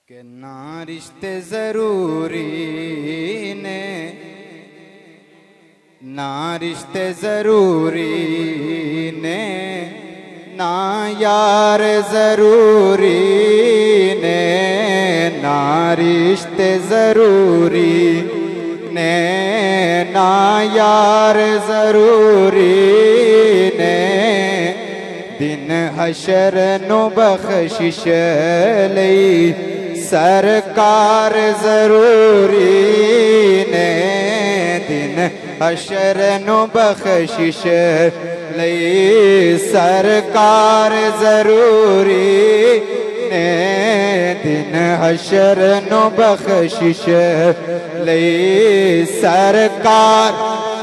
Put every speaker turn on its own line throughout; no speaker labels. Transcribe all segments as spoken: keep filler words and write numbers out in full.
कि ना रिश्ते जरूरी ने, ना रिश्ते जरूरी ने, ना यार जरूरी ने, ना रिश्ते जरूरी ने, ना यार जरूरी ने, दिन हशर नु बख्शिश लई सरकार जरूरी ने, दिन हशर नु बख्शिश लई सरकार जरूरी ने, दिन हशर नु बख्शिश लई सरकार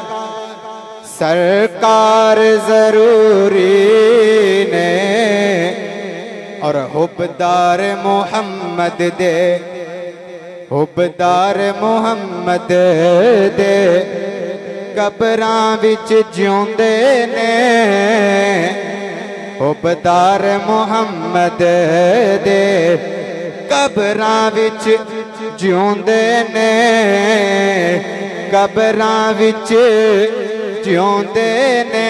सरकार जरूरी ने। और हुब्बदार मुहम्मद दे, हुब्बदार मुहम्मद दे कबरां विच जिउंदे ने, हुब्बदार मुहम्मद दे कबरां विच जिउंदे ने, कबरां विच जिउंदे ने,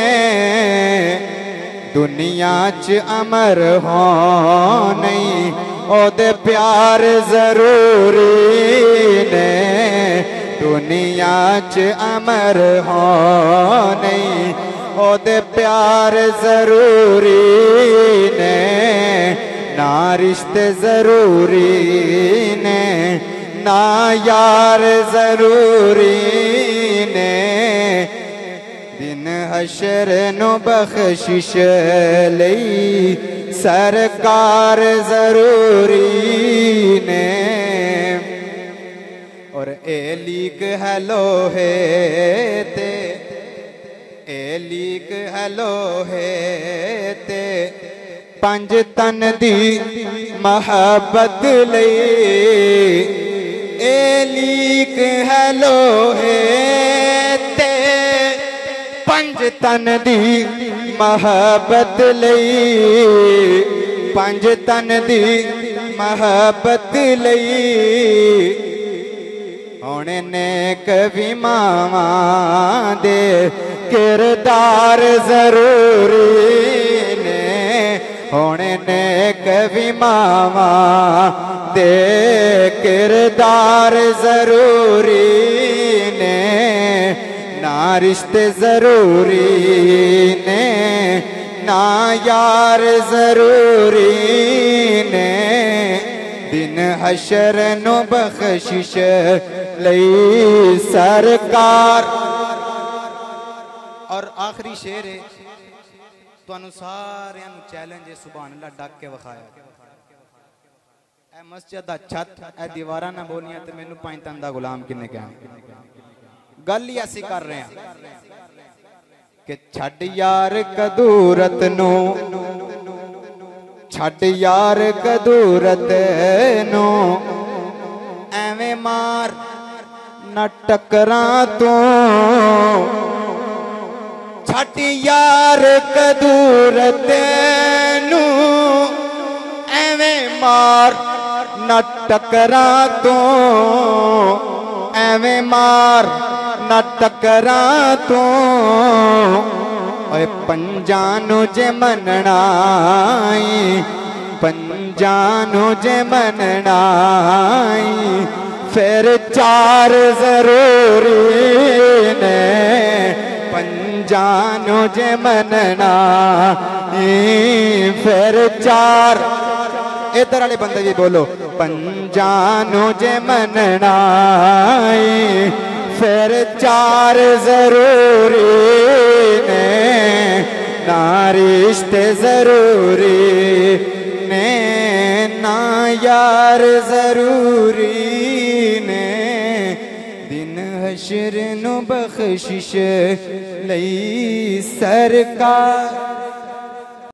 दुनिया च अमर हो नहीं ओदे प्यार जरूरी ने, दुनिया च अमर हो नहीं ओदे प्यार जरूरी ने, ना रिश्ते जरूरी ने, ना यार जरूरी ने, दिन हशर नु बख्शिश लई सरकार जरूरी ने। और ए लीक है लोहे ते, ए लीक है लोहे ते पंज तन दी मोहब्बत लई, ए लीक है लोहे ते पंज तन दी मोहब्बत लई, पंज तन दी मोहब्बत लई, होने ने कभी मावा दे किरदार जरूरी ने, होने ने कभी मावा दे किरदार जरूरी ने, ना रिश्ते जरूरी ने, ना यार जरूरी ने, दिन हशर नु बख्शिश लई सरकार। और आखिरी शेर है तुहानू सारियां नू चैलेंज है, सुभान अल्लाह डक के विखाया। ए मस्जिद दा छत, ए दीवारां ना बोलियां ते मैनू पंज तन दा गुलाम किन्ने कहा। गल ही ऐसी कर रहे हैं कि छड़ यार कदूरत नू, छड़ यार कदूरत नू, एवें मार न टकरां तू, छड़ यार कदूरत नू, एवें मार न टकरां तू, एवें मार न टकरा तू, ओए पंजानू जे मननाई, पंजानू जे मननाई, फिर चार जरूरी ने, पंजानू जे मननाई, फिर चार। इधर वाले बंदे जी बोलो, पंजानू जे मननाई, फिर चार जरूरी ने, ना रिश्ते जरूरी ने, ना यार जरूरी ने, दिन हशर नु बख्शिश लई सरकार।